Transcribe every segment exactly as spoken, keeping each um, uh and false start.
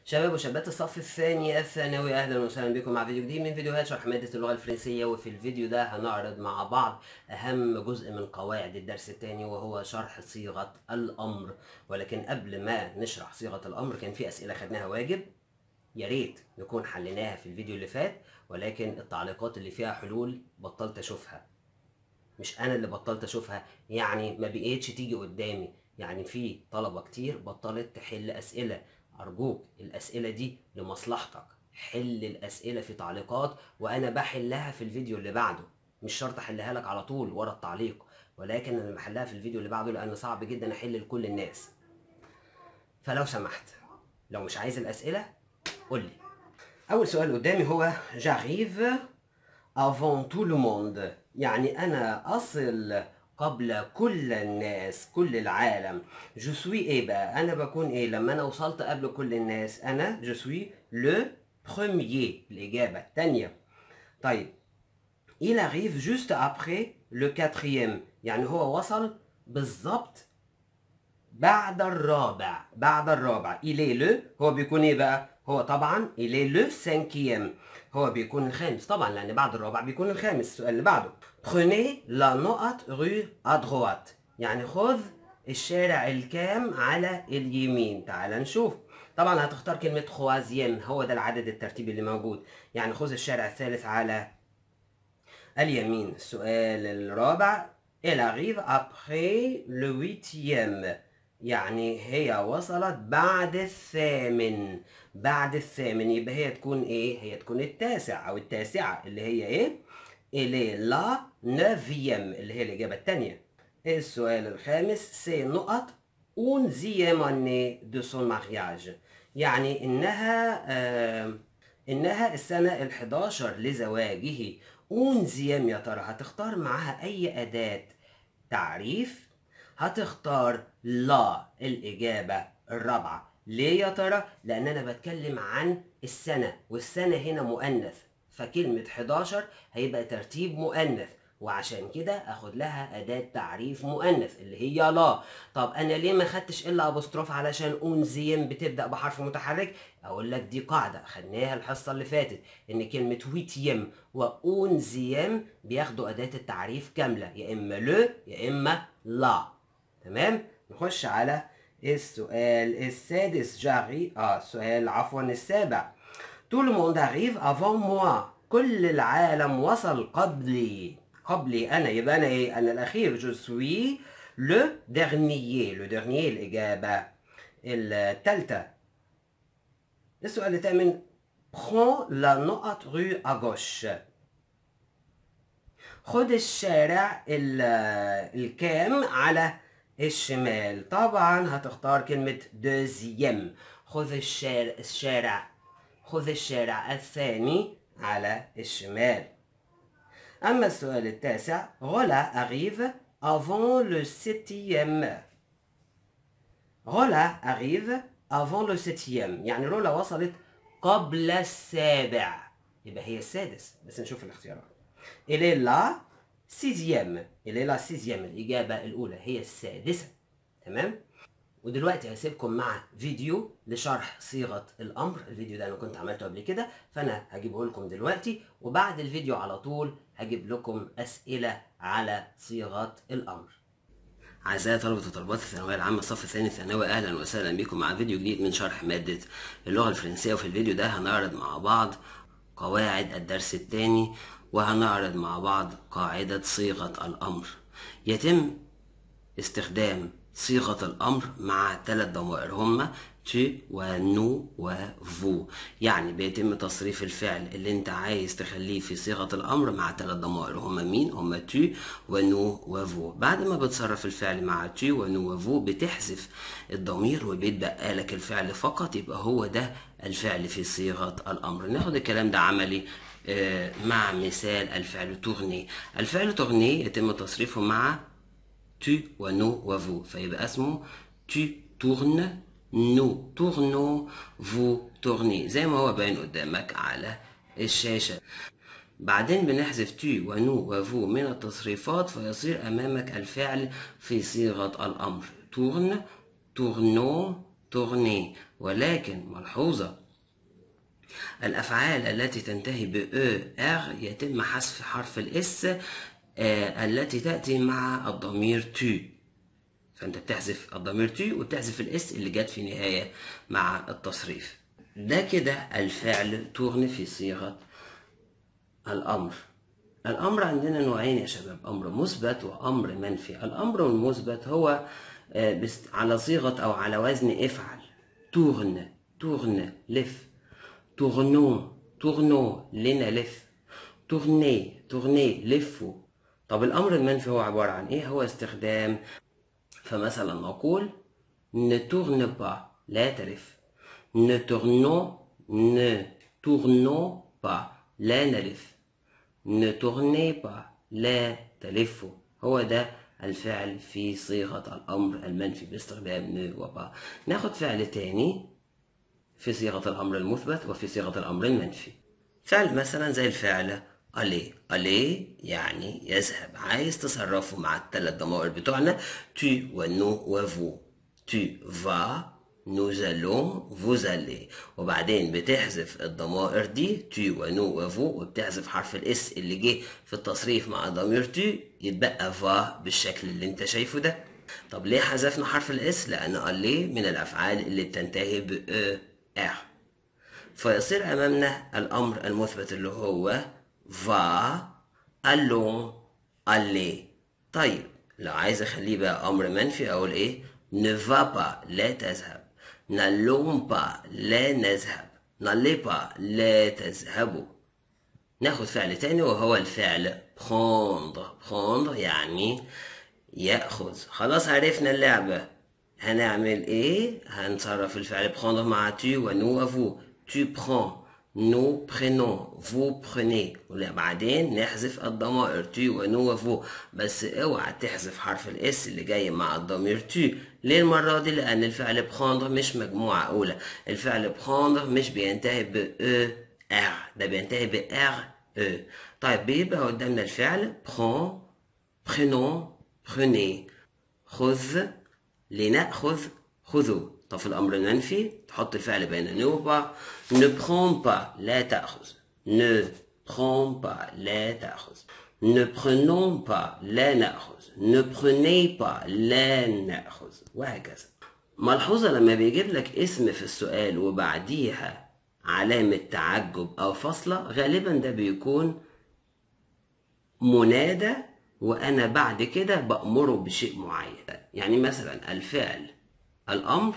شباب وشابات الصف الثاني الثانوي، اهلا وسهلا بكم مع فيديو جديد من فيديوهات شرح مادة اللغة الفرنسية. وفي الفيديو ده هنعرض مع بعض اهم جزء من قواعد الدرس الثاني وهو شرح صيغة الامر. ولكن قبل ما نشرح صيغة الامر كان في اسئلة خدناها واجب، يا ريت نكون حليناها في الفيديو اللي فات، ولكن التعليقات اللي فيها حلول بطلت اشوفها. مش انا اللي بطلت اشوفها، يعني ما بقيتش تيجي قدامي، يعني في طلبة كتير بطلت تحل اسئلة. ارجوك الاسئلة دي لمصلحتك، حل الاسئلة في تعليقات وانا بحلها في الفيديو اللي بعده. مش شرط احلها لك على طول ورا التعليق، ولكن انا بحلها في الفيديو اللي بعده لان صعب جدا احل لكل الناس. فلو سمحت لو مش عايز الاسئلة قول لي. اول سؤال قدامي هو j'arrive avant tout le monde، يعني أنا أصل قبل كل الناس، كل العالم. je suis إيه بقى؟ أنا بكون إيه لما أنا وصلت قبل كل الناس؟ أنا je suis le premier، الإجابة الثانية. طيب il arrive juste après le quatrième، يعني هو وصل بالظبط بعد الرابع. بعد الرابع il est le، هو بيكون ايه بقى؟ هو طبعا il est le cinquième، هو بيكون الخامس طبعا لان بعد الرابع بيكون الخامس. السؤال اللي بعده prenez la note rue à droite، يعني خذ الشارع الكام على اليمين. تعال نشوف. طبعا هتختار كلمة خوازيام، هو ده العدد الترتيبي اللي موجود، يعني خذ الشارع الثالث على اليمين. السؤال الرابع elle arrive après le huitième، يعني هي وصلت بعد الثامن. بعد الثامن يبقى هي تكون ايه؟ هي تكون التاسع او التاسعة اللي هي ايه؟ اللي لا neuvième اللي هي الإجابة الثانية. السؤال الخامس سي نقط onzième année de son mariage، يعني إنها آه إنها السنة الحداشر لزواجه. onzième يا ترى هتختار معاها أي أداة تعريف؟ هتختار لا، الإجابة الرابعة. ليه يا ترى؟ لأن أنا بتكلم عن السنة، والسنة هنا مؤنث، فكلمة حداشر هيبقى ترتيب مؤنث، وعشان كده اخد لها اداة تعريف مؤنث اللي هي لا. طب انا ليه ما خدتش الا ابوستروف؟ علشان اونزيم بتبدا بحرف متحرك. اقول لك دي قاعده خدناها الحصه اللي فاتت، ان كلمه ويتيم واونزيم بياخدوا اداه التعريف كامله، يا اما لو يا اما لا. تمام. نخش على السؤال السادس. جاري اه السؤال عفوا السابع. tout le monde arrive avant moi، كل العالم وصل قبلي. قبلي أنا، يبقى أنا إيه؟ أنا الأخير. je suis le dernier. le dernier الإجابة الثالثة. السؤال الثامن prends la note rue à gauche، خد الشارع الكام على الشمال. طبعا هتختار كلمة deuxième، خذ الشارع الشارع خذ الشارع الثاني على الشمال. أما السؤال التاسع Rola arrive avant le septième، Rola arrive avant le septième، يعني رولا وصلت قبل السابع، يبقى هي السادس. بس نشوف الاختيارات. Elle est la sixième، Elle est la sixième، الإجابة الأولى هي السادسة. تمام. ودلوقتي هسيبكم مع فيديو لشرح صيغة الأمر. الفيديو ده أنا كنت عملته قبل كده، فأنا هجيبه لكم دلوقتي، وبعد الفيديو على طول هجيب لكم أسئلة على صيغة الأمر. أعزائي طلبة وطالبات الثانوية العامة الصف الثاني الثانوي، أهلا وسهلا بكم مع فيديو جديد من شرح مادة اللغة الفرنسية. وفي الفيديو ده هنعرض مع بعض قواعد الدرس الثاني، وهنعرض مع بعض قاعدة صيغة الأمر. يتم استخدام صيغة الأمر مع ثلاث ضمائر هما tu ونو وفو، يعني بيتم تصريف الفعل اللي انت عايز تخليه في صيغة الأمر مع ثلاث ضمائر هما مين؟ هما tu ونو وفو. بعد ما بتصرف الفعل مع tu ونو وفو بتحذف الضمير وبيتبقى لك الفعل فقط، يبقى هو ده الفعل في صيغة الأمر. ناخد الكلام ده عملي مع مثال الفعل tourner. الفعل tourner يتم تصريفه مع tu ونو وفو، فيبقى اسمه tu tournes، nous tournons، vous tournez، زي ما هو باين قدامك على الشاشة. بعدين بنحذف tu ونو وفو من التصريفات فيصير أمامك الفعل في صيغة الأمر. tourne، tournons، tourner. ولكن ملحوظة، الأفعال التي تنتهي ب e r يتم حذف حرف الاس آه التي تأتي مع الضمير tu. فأنت بتحذف الضمير tu وبتحذف الاس اللي جت في نهاية مع التصريف. ده كده الفعل tourne في صيغة الأمر. الأمر عندنا نوعين يا شباب، أمر مثبت وأمر منفي. الأمر المثبت هو على صيغة أو على وزن افعل. tourne tourne لف. tournons tournons لنلف. tourner tourner لفوا. طب الأمر المنفي هو عبارة عن إيه؟ هو استخدام، فمثلا نقول ne tourne pas لا تلف. ne tournons ne tournons pas لا نلف. ne tournez pas لا تلفوا. هو ده الفعل في صيغة الأمر المنفي باستخدام ne و pas. ناخد فعل تاني في صيغة الأمر المثبت وفي صيغة الأمر المنفي. فعل مثلا زي الفعل aller. aller يعني يذهب. عايز تصرفه مع الثلاث ضمائر بتوعنا tu و nous و vous. tu vas nous allons vous allez. وبعدين بتحذف الضمائر دي tu و nous و vous وبتحذف حرف الاس اللي جه في التصريف مع ضمير tu، يتبقى va بالشكل اللي انت شايفه ده. طب ليه حذفنا حرف الاس؟ لأن aller من الأفعال اللي بتنتهي ب e r. فيصير أمامنا الأمر المثبت اللي هو va allons aller. طيب لو عايز أخليه بقى أمر منفي أقول إيه؟ ne va pas لا تذهب. n'allons pas لا نذهب. n'allez pas لا تذهبوا. ناخد فعل تاني وهو الفعل prendre. prendre يعني يأخذ. خلاص عرفنا اللعبة. هنعمل إيه؟ هنصرف الفعل prendre مع tu و nous و vous. tu prends nous prenons vous prenez. وبعدين نحذف الضمائر tu و nous و vous. بس اوعى تحذف حرف الاس اللي جاي مع الضمير tu. ليه المرة دي؟ لأن الفعل prendre مش مجموعة أولى. الفعل prendre مش بينتهي ب e r، ده بينتهي ب r e. طيب بيبقى قدامنا الفعل prend prenons prenez. خذ لنأخذ خذوا. طب في الأمر المنفي تحط الفعل بين ne و pas. ne prends pas لا تأخذ. ne prends pas لا تأخذ. ne prenons pas لا نأخذ. ne prenez pas لا نأخذ، وهكذا. ملحوظة لما بيجيب لك اسم في السؤال وبعديها علامة تعجب أو فاصلة، غالبا ده بيكون منادى وأنا بعد كده بأمره بشيء معين. يعني مثلا الفعل الأمر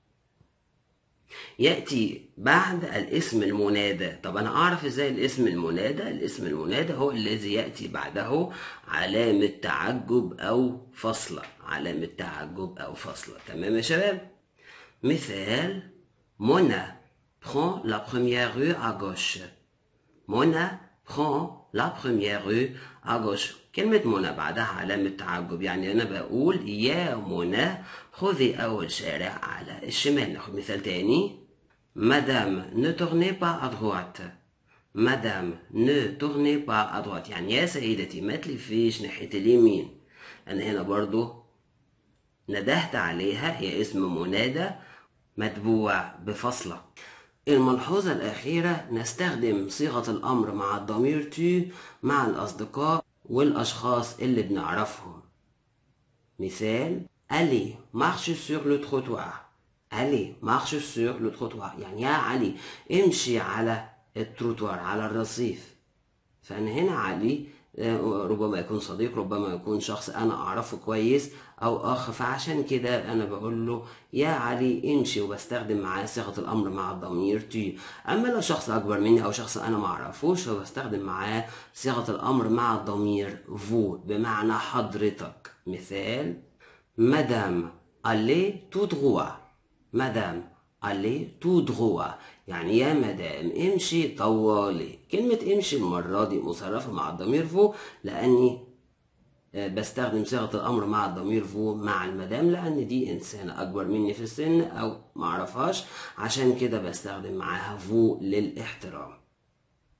يأتي بعد الاسم المنادى. طب أنا أعرف إزاي الاسم المنادى؟ الاسم المنادى هو الذي يأتي بعده علامة تعجب أو فاصلة. علامة تعجب أو فاصلة. تمام يا شباب؟ مثال منى prend la première rue à gauche. منى prend la première rue à gauche. كلمة منى بعدها علامة تعجب، يعني أنا بقول يا منى خذي أول شارع على الشمال. ناخد مثال تاني. مدام ne tournez pas à droite. مدام ne tournez pas à droite يعني يا سيدتي ما تلفيش ناحية اليمين. أنا هنا برضو ندهت عليها، هي اسم منادى متبوع بفصلة. الملحوظة الأخيرة، نستخدم صيغة الأمر مع الضمير tu مع الأصدقاء والأشخاص اللي بنعرفهم. مثال allez marche sur le trottoir. allez marche sur le trottoir يعني يا علي امشي على التروتوار على الرصيف. فأنا هنا علي ربما يكون صديق، ربما يكون شخص أنا أعرفه كويس أو أخ، فعشان كده أنا بقول له يا علي امشي وبستخدم معاه صيغة الأمر مع الضمير تي. أما لو شخص أكبر مني أو شخص أنا ما أعرفوش فبستخدم معاه صيغة الأمر مع الضمير فو بمعنى حضرتك. مثال مدام allez tout droit. مدام allez tout droit يعني يا مدام امشي طوالي. كلمة امشي المرة دي مصرفة مع الضمير فو لأني بستخدم صيغة الأمر مع الضمير فو مع المدام، لأن دي إنسانة أكبر مني في السن أو معرفهاش، عشان كده بستخدم معاها فو للاحترام.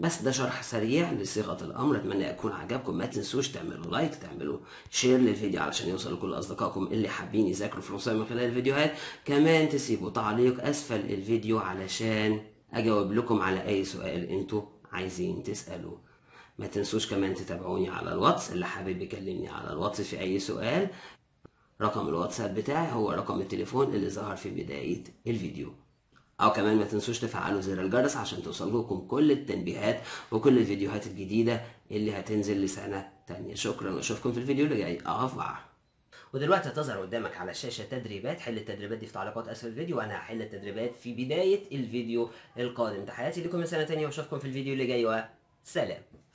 بس ده شرح سريع لصيغة الأمر، أتمنى يكون عجبكم. ما تنسوش تعملوا لايك، تعملوا شير للفيديو علشان يوصل لكل أصدقائكم اللي حابين يذاكروا فرنساوي من خلال الفيديوهات. كمان تسيبوا تعليق أسفل الفيديو علشان أجاوب لكم على أي سؤال أنتوا عايزين تسألوه. ما تنسوش كمان تتابعوني على الواتس، اللي حابب يكلمني على الواتس في أي سؤال رقم الواتساب بتاعي هو رقم التليفون اللي ظهر في بداية الفيديو. او كمان ما تنسوش تفعلوا زر الجرس عشان توصل لكم كل التنبيهات وكل الفيديوهات الجديدة اللي هتنزل لسنة تانية. شكرا واشوفكم في الفيديو اللي جاي. افضل. ودلوقتي هتظهر قدامك على الشاشة تدريبات، حل التدريبات دي في تعليقات اسفل الفيديو، وانا هحل التدريبات في بداية الفيديو القادم. تحياتي لكم من سنة تانية واشوفكم في الفيديو اللي جاي، وسلام.